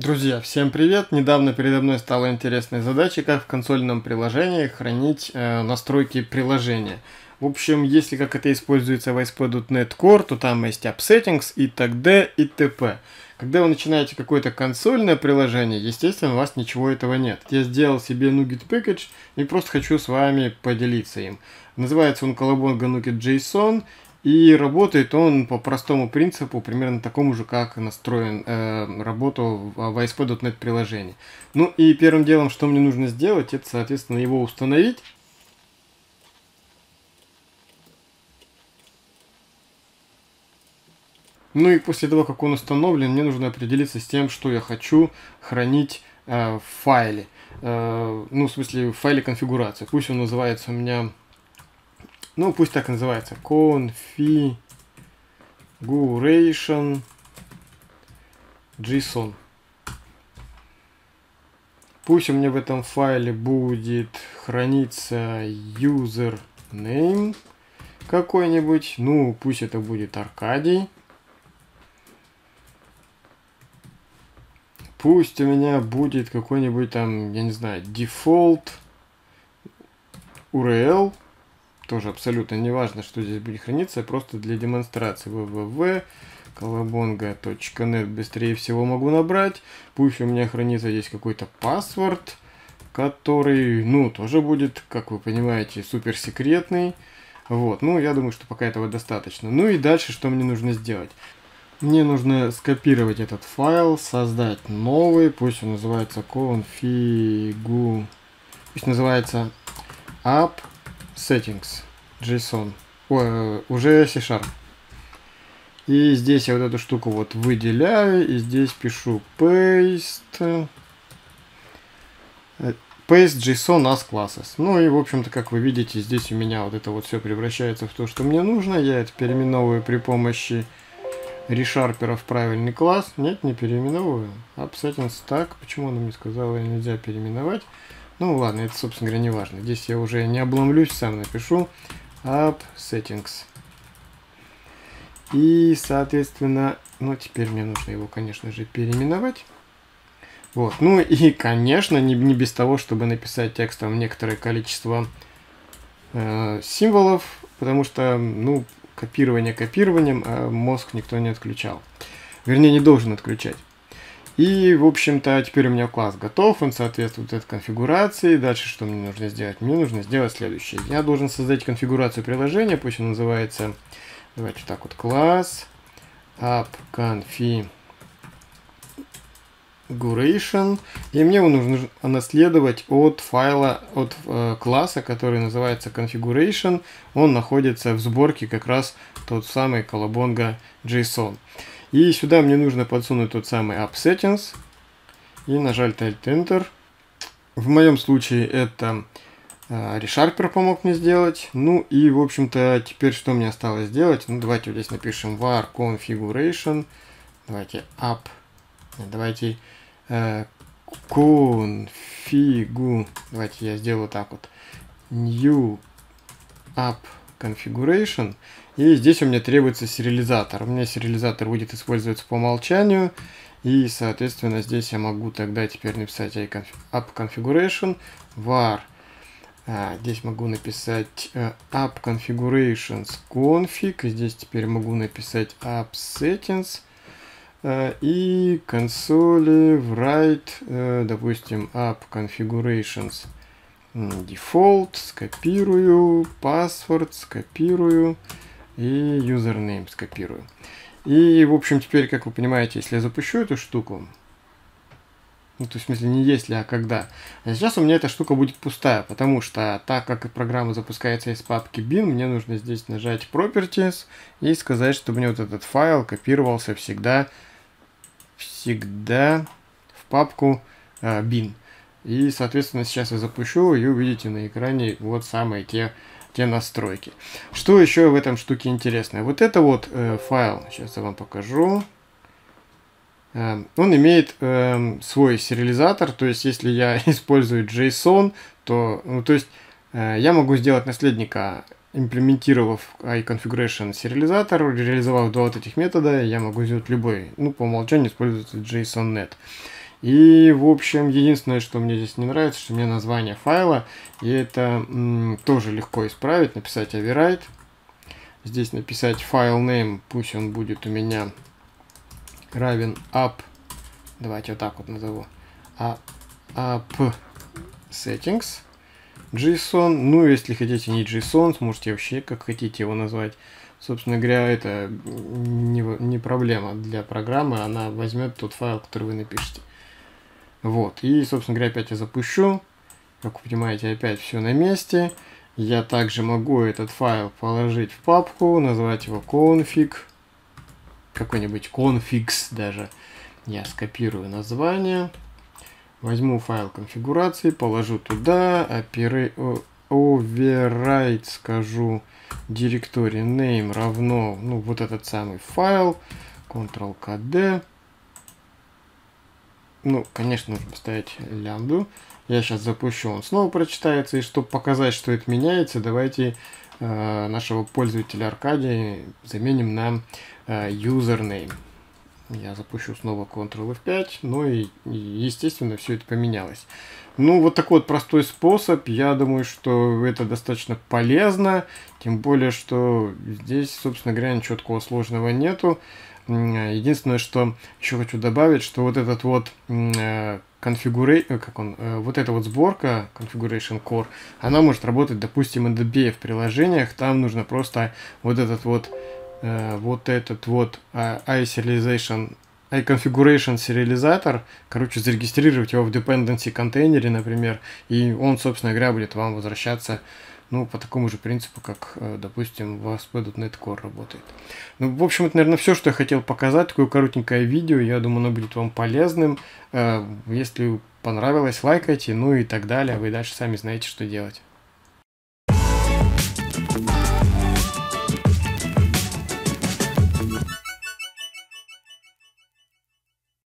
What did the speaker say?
Друзья, всем привет! Недавно передо мной стала интересная задача, как в консольном приложении хранить настройки приложения. В общем, если как это используется в ASP.NET Core, то там есть App Settings и т.д. и т.п. Когда вы начинаете какое-то консольное приложение, естественно, у вас ничего этого нет. Я сделал себе NuGet Package и просто хочу с вами поделиться им. Называется он Colabonga NuGet JSON. И работает он по простому принципу, примерно такому же, как настроен работу в ASP.NET приложении. Ну и первым делом, что мне нужно сделать, это, соответственно, его установить. Ну и после того, как он установлен, мне нужно определиться с тем, что я хочу хранить в файле. Ну, в смысле, в файле конфигурации. Пусть он называется у меня... Ну, пусть так и называется. Configuration JSON. Пусть у меня в этом файле будет храниться username какой-нибудь. Ну, пусть это будет Аркадий. Пусть у меня будет какой-нибудь там, я не знаю, default URL. Тоже абсолютно не важно, что здесь будет храниться, просто для демонстрации www.colabonga.net быстрее всего могу набрать. Пусть у меня хранится здесь какой-то паспорт, который, ну, тоже будет, как вы понимаете, супер секретный. Вот, ну, я думаю, что пока этого достаточно. Ну и дальше, что мне нужно сделать? Мне нужно скопировать этот файл, создать новый, пусть он называется config, пусть называется app settings JSON, уже C#. И здесь я вот эту штуку вот выделяю, и здесь пишу paste JSON as classes. Ну и в общем-то, как вы видите, здесь у меня вот это вот все превращается в то, что мне нужно. Я это переименовываю при помощи решарпера в правильный класс. Нет, не переименовываю. App settings так, почему она мне сказала нельзя переименовать? Ну ладно, это, собственно говоря, не важно. Здесь я уже не обломлюсь, сам напишу App Settings. И, соответственно, ну теперь мне нужно его, конечно же, переименовать. Вот, ну и, конечно, не без того, чтобы написать текстом некоторое количество символов, потому что, ну, копирование копированием, а мозг никто не отключал. Вернее, не должен отключать. И, в общем-то, теперь у меня класс готов, он соответствует этой конфигурации. Дальше что мне нужно сделать? Мне нужно сделать следующее. Я должен создать конфигурацию приложения, пусть он называется, давайте так вот, класс app configuration. И мне его нужно наследовать от файла, от класса, который называется configuration. Он находится в сборке как раз тот самый Colabonga JSON. И сюда мне нужно подсунуть тот самый App Settings и нажать Alt-Enter. В моем случае это ReSharper помог мне сделать. Ну и, в общем-то, теперь что мне осталось сделать? Ну, давайте вот здесь напишем var configuration. Давайте давайте Давайте я сделаю так вот. New app configuration. И здесь у меня требуется сериализатор. У меня сериализатор будет использоваться по умолчанию. И, соответственно, здесь я могу тогда теперь написать app configuration var. Здесь могу написать app configurations config. Здесь теперь могу написать app settings. И консоли write, допустим, app configurations default. Скопирую. Password скопирую. И username скопирую. И, в общем, теперь, как вы понимаете, если я запущу эту штуку, ну, то есть, в смысле, не если, а когда. А сейчас у меня эта штука будет пустая, потому что, так как программа запускается из папки bin, мне нужно здесь нажать Properties и сказать, чтобы мне вот этот файл копировался всегда в папку bin. И, соответственно, сейчас я запущу, и увидите на экране вот самые те настройки. Что еще в этом штуке интересное? Вот это вот файл, сейчас я вам покажу. Он имеет свой сериализатор, то есть если я использую JSON, то, ну, то есть я могу сделать наследника, имплементировав iConfiguration сериализатор, реализовав два вот этих метода, я могу сделать любой. Ну, по умолчанию используется JSON.NET. И, в общем, единственное, что мне здесь не нравится, что мне название файла, и это тоже легко исправить, написать override. Здесь написать file name, пусть он будет у меня равен up, давайте вот так вот назову, up settings JSON. Ну, если хотите не JSON, сможете вообще как хотите его назвать. Собственно говоря, это не проблема для программы, она возьмет тот файл, который вы напишете. Вот, и, собственно говоря, опять я запущу. Как вы понимаете, опять все на месте. Я также могу этот файл положить в папку, назвать его config, какой-нибудь configs даже. Я скопирую название, возьму файл конфигурации, положу туда, override, скажу, directory name равно, ну, вот этот самый файл, Ctrl-KD. Ну, конечно, нужно поставить лямбду. Я сейчас запущу, он снова прочитается. И чтобы показать, что это меняется, давайте нашего пользователя Аркадия заменим на username. Я запущу снова Ctrl-F5, ну и естественно все это поменялось. Ну, вот такой вот простой способ. Я думаю, что это достаточно полезно. Тем более, что здесь, собственно говоря, ничего такого сложного нету. Единственное, что еще хочу добавить, что вот этот вот вот эта вот сборка Configuration Core, она может работать, допустим, на DBF приложениях. Там нужно просто вот этот вот iConfiguration сериализатор, короче, зарегистрировать его в dependency контейнере, например, и он, собственно говоря, будет вам возвращаться, ну, по такому же принципу, как, допустим, в ASP.NET Core работает. Ну, в общем, это, наверное, все, что я хотел показать. Такое коротенькое видео. Я думаю, оно будет вам полезным. Если понравилось, лайкайте, ну и так далее. Вы дальше сами знаете, что делать.